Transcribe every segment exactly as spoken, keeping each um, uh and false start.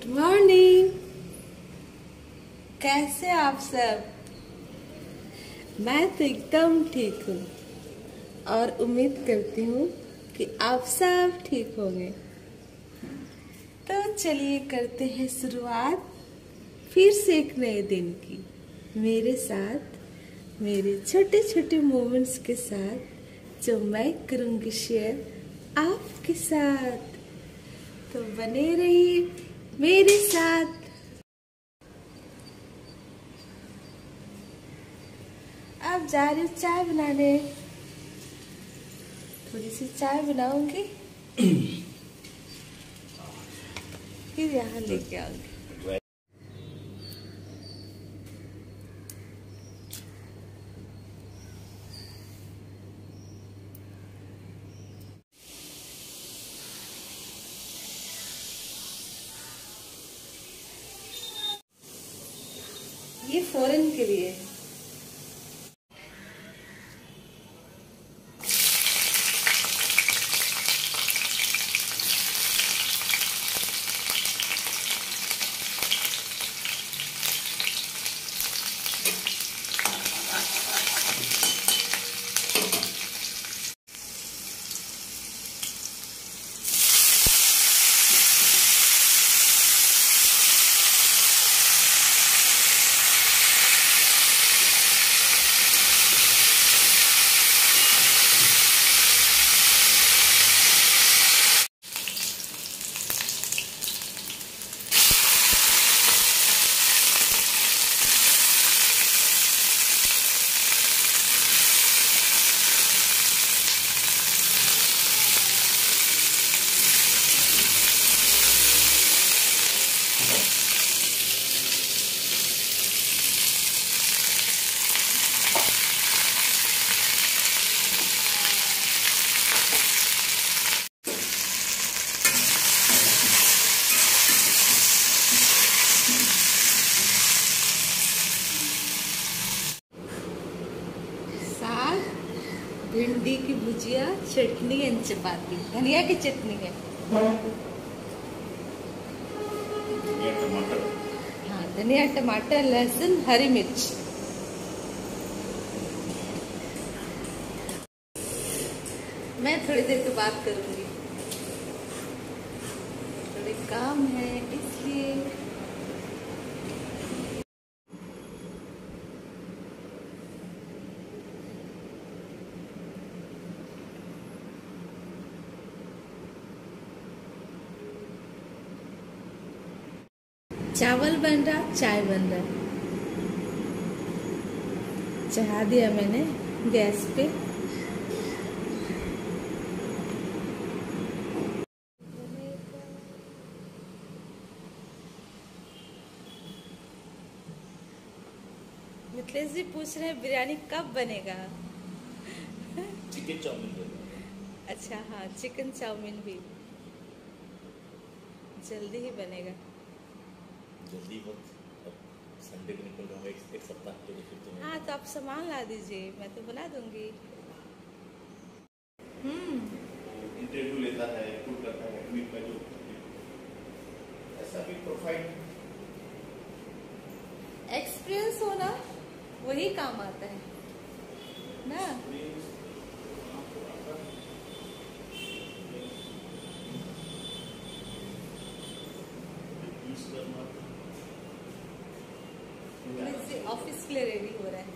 Morning. कैसे आप सब? मैं तो एकदम ठीक हूँ और उम्मीद करती हूँ कि आप सब ठीक होंगे। तो चलिए करते हैं शुरुआत फिर से एक नए दिन की, मेरे साथ, मेरे छोटे छोटे मोमेंट्स के साथ जो मैं करूँगी शेयर आपके साथ। तो बने रहिए मेरे साथ। अब जा रही हूँ चाय बनाने, थोड़ी सी चाय बनाऊंगी फिर यहाँ लेके आऊंगी। ये फॉरेन के लिए है। भिंडी की भुजिया, चटनी एंड चपाती, धनिया की चटनी है। धनिया टमाटर, हाँ, धनिया टमाटर लहसुन हरी मिर्च। मैं थोड़ी देर के बात करूंगी, थोड़े काम है इसलिए। चावल बन रहा, चाय बन रहा। चढ़ा दिया मैंने गैस पे। मिथिलेश जी पूछ रहे हैं बिरयानी कब बनेगा? Chicken chowmein. अच्छा हाँ, चिकन चाउमीन भी जल्दी ही बनेगा। जल्दी बहुत, अब संडे को निकल रहा है, एक, एक सप्ताह के लिए फिर तो। हाँ तो आप सामान ला दीजिए, मैं तो बना दूंगी। हम्म इंटरव्यू लेता है, टूर करता है, मीट में जो ऐसा भी प्रोफाइल एक्सपीरियंस हो ना, वही काम आता है ना। ऑफिस के लिए रेडी हो रहा है।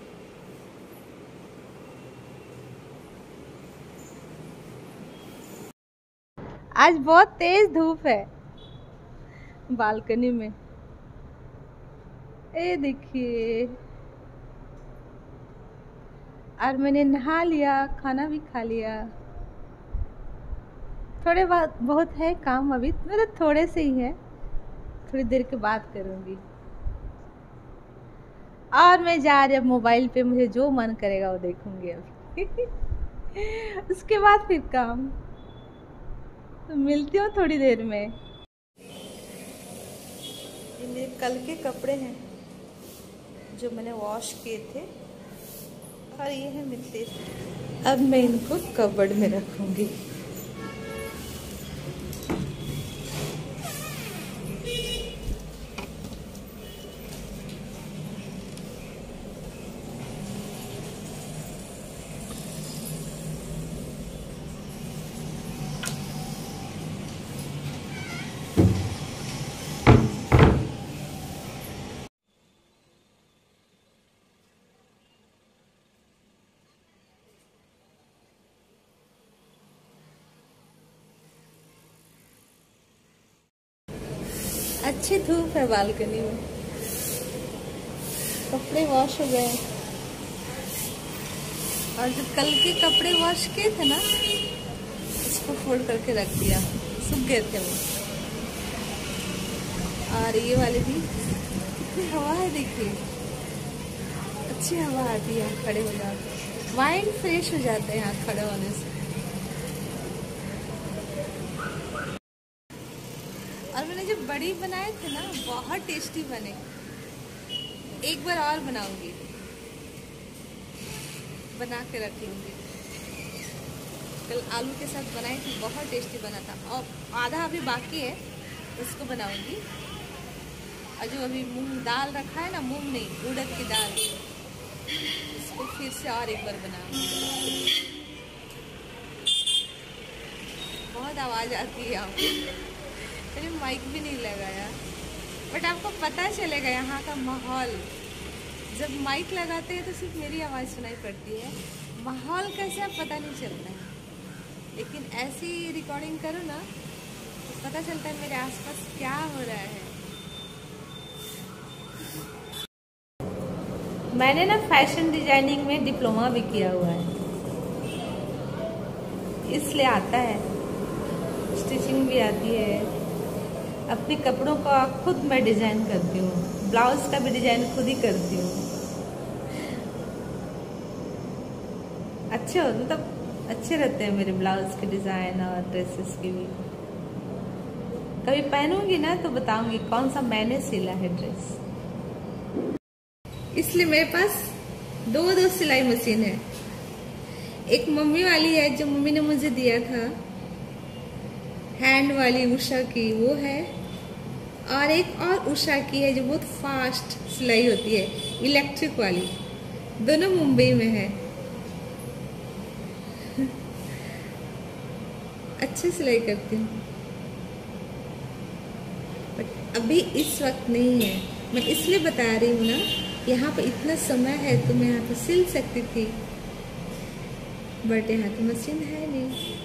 आज बहुत तेज धूप है बालकनी में, ये देखिए। और मैंने नहा लिया, खाना भी खा लिया। थोड़े बहुत बहुत है काम अभी, मतलब थोड़े से ही है, थोड़ी देर के बाद करूँगी। और मैं जा रही, अब मोबाइल पे मुझे जो मन करेगा वो देखूंगी अभी उसके बाद फिर काम। तो मिलती हूँ थोड़ी देर में। ये मेरे कल के कपड़े हैं जो मैंने वॉश किए थे, और ये है मिथिलेश। अब मैं इनको कबर्ड में रखूंगी। अच्छी धूप है बालकनी में। कपड़े वॉश हो गए और जो कल के कपड़े वॉश किए थे ना, उसको फोल्ड करके रख दिया, सूख गए थे वो। और ये वाले भी, कितनी हवा है देखिए, अच्छी हवा आती है खड़े हो जाते, माइंड फ्रेश हो जाते हैं यहाँ खड़े होने से। और मैंने जो बड़ी बनाए थे ना, बहुत टेस्टी बने। एक बार और बनाऊंगी, बना के रख लूंगी। कल आलू के साथ बनाई थी, बहुत टेस्टी बना था। और आधा अभी बाकी है, उसको बनाऊंगी। और जो अभी मूंग दाल रखा है ना, मूंग नहीं उड़द की दाल, इसको फिर से और एक बार बनाऊंगी। बहुत आवाज़ आती है यहाँ पे, मैंने माइक भी नहीं लगाया, बट आपको पता चलेगा यहाँ का माहौल। जब माइक लगाते हैं तो सिर्फ मेरी आवाज़ सुनाई पड़ती है, माहौल कैसा पता नहीं चलता है। लेकिन ऐसी रिकॉर्डिंग करो ना तो पता चलता है मेरे आसपास क्या हो रहा है। मैंने ना फैशन डिजाइनिंग में डिप्लोमा भी किया हुआ है, इसलिए आता है। स्टिचिंग भी आती है, अपने कपड़ों का खुद मैं डिजाइन करती हूँ, ब्लाउज का भी डिजाइन खुद ही करती हूँ। अच्छे हो मतलब अच्छे रहते हैं मेरे ब्लाउज के डिजाइन और ड्रेसेस के भी। कभी पहनूंगी ना तो बताऊंगी कौन सा मैंने सिला है ड्रेस। इसलिए मेरे पास दो दो सिलाई मशीन है। एक मम्मी वाली है जो मम्मी ने मुझे दिया था, हैंड वाली उषा की, वो है। और एक और उषा की है जो बहुत फास्ट सिलाई होती है, इलेक्ट्रिक वाली। दोनों मुंबई में है। अच्छी सिलाई करती हूँ, बट अभी इस वक्त नहीं है। मैं इसलिए बता रही हूँ ना, यहाँ पे इतना समय है तो मैं यहाँ पे सिल सकती थी, बट यहाँ तो मशीन है नहीं।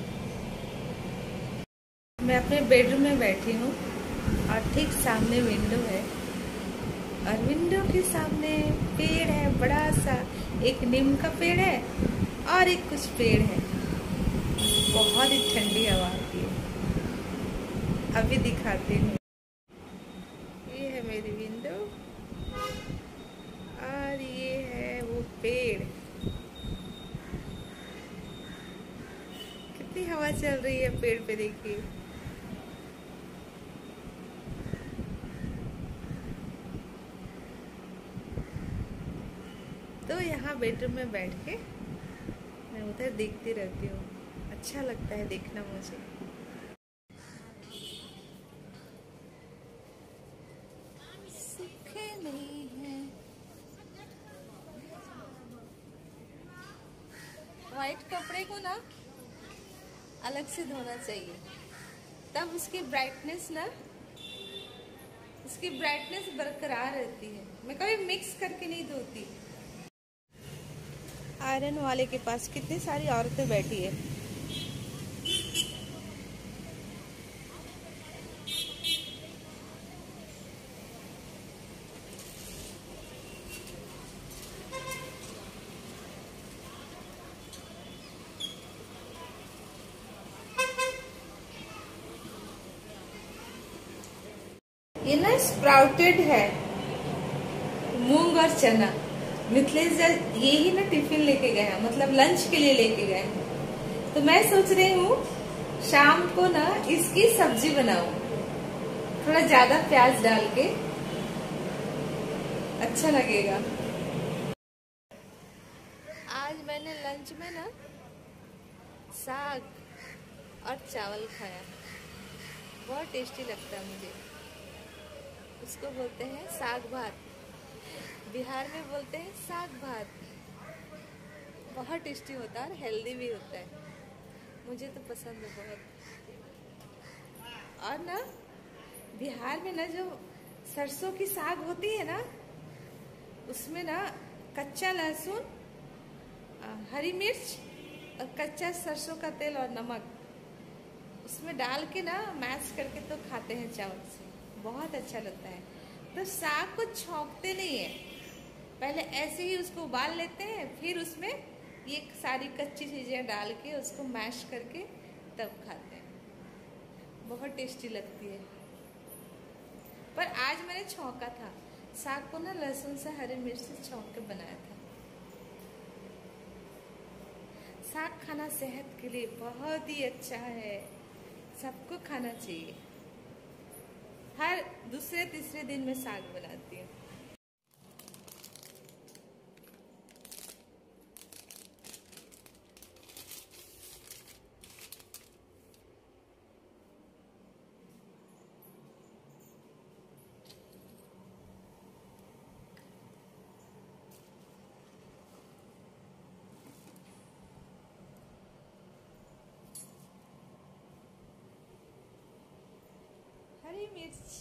मैं अपने बेडरूम में बैठी हूँ और ठीक सामने विंडो है, और विंडो के सामने पेड़ है बड़ा सा। एक नीम का पेड़ है और एक कुछ पेड़ है। बहुत ही ठंडी हवा आती है। अभी दिखाती हूँ। ये है मेरी विंडो और ये है वो पेड़। कितनी हवा चल रही है पेड़ पे, देखिए। तो यहाँ बेडरूम में बैठ के मैं उधर देखती रहती हूँ, अच्छा लगता है देखना मुझे। सूखे नहीं है। व्हाइट कपड़े को ना अलग से धोना चाहिए, तब उसकी ब्राइटनेस ना उसकी ब्राइटनेस बरकरार रहती है। मैं कभी मिक्स करके नहीं धोती। आयरन वाले के पास कितनी सारी औरतें बैठी है। ये ना स्प्राउटेड है, मूंग और चना। मिथिलेश ये ही ना टिफिन लेके गए हैं, मतलब लंच के लिए लेके गए हैं। तो मैं सोच रही हूँ शाम को ना इसकी सब्जी बनाऊं, थोड़ा ज्यादा प्याज डाल के, अच्छा लगेगा। आज मैंने लंच में ना साग और चावल खाया, बहुत टेस्टी लगता है मुझे। उसको बोलते हैं साग भात, बिहार में बोलते हैं साग भात। बहुत टेस्टी होता है और हेल्दी भी होता है, मुझे तो पसंद है बहुत। और ना बिहार में ना जो सरसों की साग होती है ना, उसमें ना कच्चा लहसुन, हरी मिर्च और कच्चा सरसों का तेल और नमक उसमें डाल के ना मैश करके तो खाते हैं चावल से। बहुत अच्छा लगता है। तो साग को छौंकते नहीं है, पहले ऐसे ही उसको उबाल लेते हैं, फिर उसमें ये सारी कच्ची चीज़ें डाल के उसको मैश करके तब खाते हैं। बहुत टेस्टी लगती है। पर आज मैंने छौंका था साग को ना, लहसुन से हरी मिर्च से छौंक के बनाया था। साग खाना सेहत के लिए बहुत ही अच्छा है, सबको खाना चाहिए। हर दूसरे तीसरे दिन में साग बनाती हूँ। हरी मिर्च,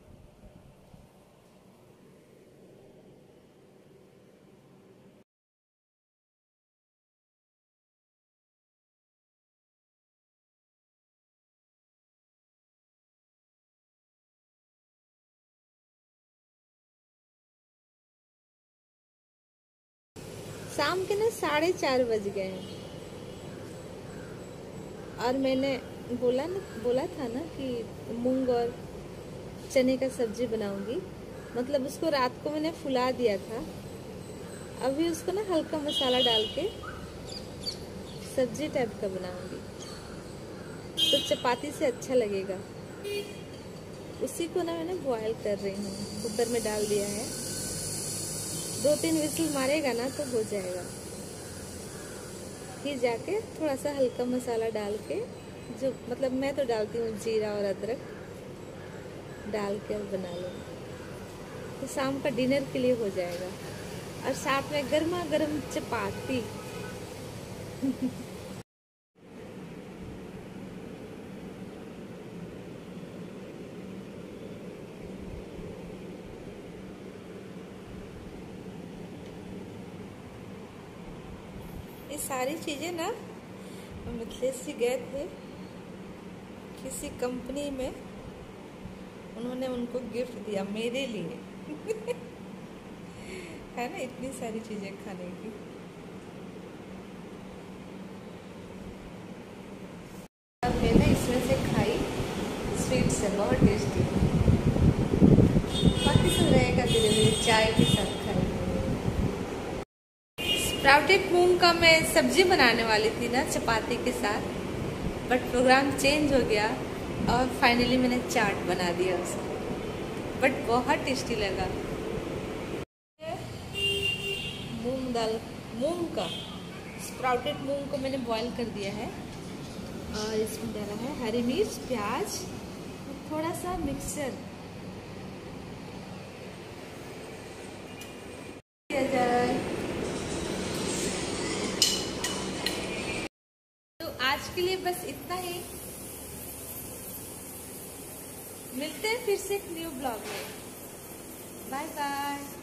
शाम के ना साढ़े चार बज गए हैं और मैंने बोला ना बोला था ना कि मूंग और चने का सब्जी बनाऊंगी। मतलब उसको रात को मैंने फुला दिया था, अभी उसको ना हल्का मसाला डाल के सब्जी टाइप का बनाऊंगी तो चपाती से अच्छा लगेगा। उसी को ना मैंने बॉयल कर रही हूँ, कुकर में डाल दिया है। दो तीन विसल मारेगा ना तो हो जाएगा। फिर जाके थोड़ा सा हल्का मसाला डाल के, जो मतलब मैं तो डालती हूँ जीरा और अदरक डाल के और बना लूँगी तो शाम का डिनर के लिए हो जाएगा। और साथ में गर्मा गर्म चपाती। ये सारी चीज़ें ना मिथिलेश जी गए थे किसी कंपनी में, उन्होंने उनको गिफ्ट दिया मेरे लिए। है ना, इतनी सारी चीज़ें खाने की। अब मैंने इसमें से खाई स्वीट से, बहुत टेस्टी। बाकी सब रहेगा धीरे धीरे चाय के साथ खाएंगे। स्प्राउटेड मूंग का मैं सब्जी बनाने वाली थी ना चपाती के साथ, बट प्रोग्राम चेंज हो गया और फाइनली मैंने चाट बना दिया उसको, बट बहुत टेस्टी लगा। मूंग दाल मूंग का स्प्राउटेड मूंग को मैंने बॉईल कर दिया है और इसमें डाला है हरी मिर्च, प्याज और थोड़ा सा मिक्सचर किया जाए। आज के लिए बस इतना ही, मिलते हैं फिर से एक न्यू ब्लॉग में। Bye bye.